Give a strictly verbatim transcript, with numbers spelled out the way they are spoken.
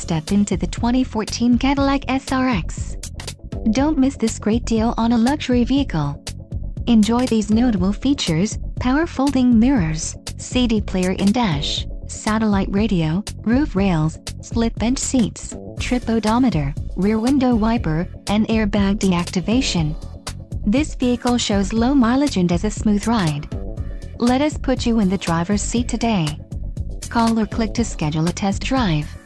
step into the twenty fourteen Cadillac S R X. Don't miss this great deal on a luxury vehicle. Enjoy these notable features: power folding mirrors, C D player in dash, satellite radio, roof rails, split bench seats, trip odometer, rear window wiper, and airbag deactivation. This vehicle shows low mileage and has a smooth ride. Let us put you in the driver's seat today. Call or click to schedule a test drive.